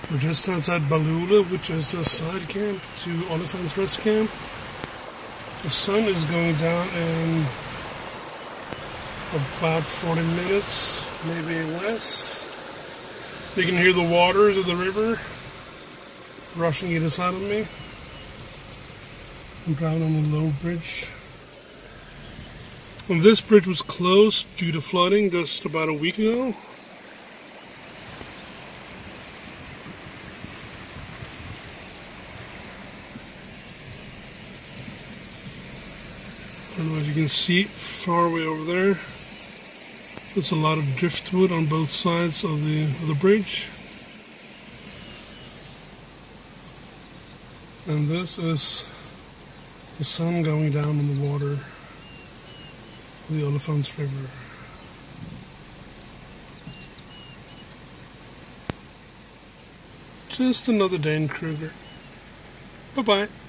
We're just outside Balule, which is a side camp to Olifants Rest Camp. The sun is going down in about 40 minutes, maybe less. You can hear the waters of the river rushing either side of me. I'm driving on a low bridge. And this bridge was closed due to flooding just about a week ago. I don't know if you can see far away over there. There's a lot of driftwood on both sides of the bridge. And this is the sun going down in the water of the Olifants River. Just another day in Kruger. Bye-bye.